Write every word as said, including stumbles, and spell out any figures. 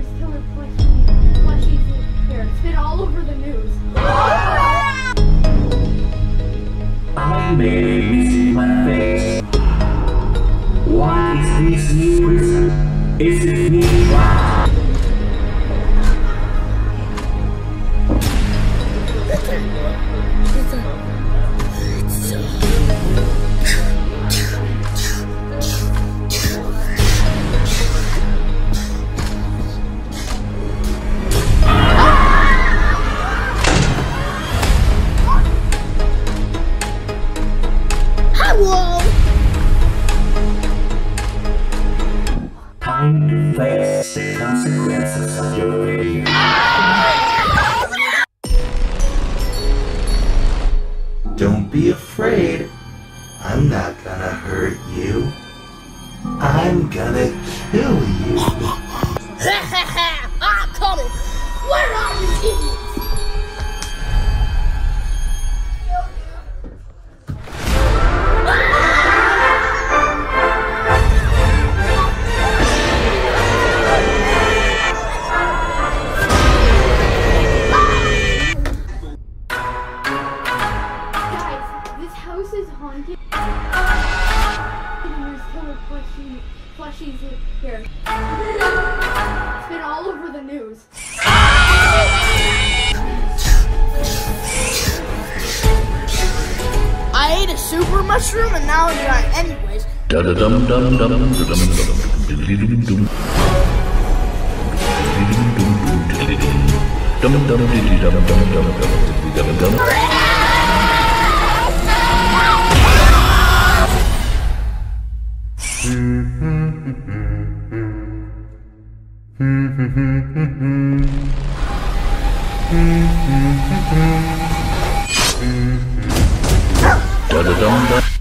killer plushie, plushies here. It's been all over the news. I made me see my face. What is this news? Is it me? Wow. Time to face the consequences of your failure. Don't be afraid. I'm not gonna hurt you. I'm gonna kill you. I'm coming! Where are you idiots? House is haunted. There's killer plushie, plushies here. It's been all over the news. I ate a super mushroom and now I'm dry. Anyways. Da da dum dum dum dum dum dum dum dum dum dum. Da da dum dum.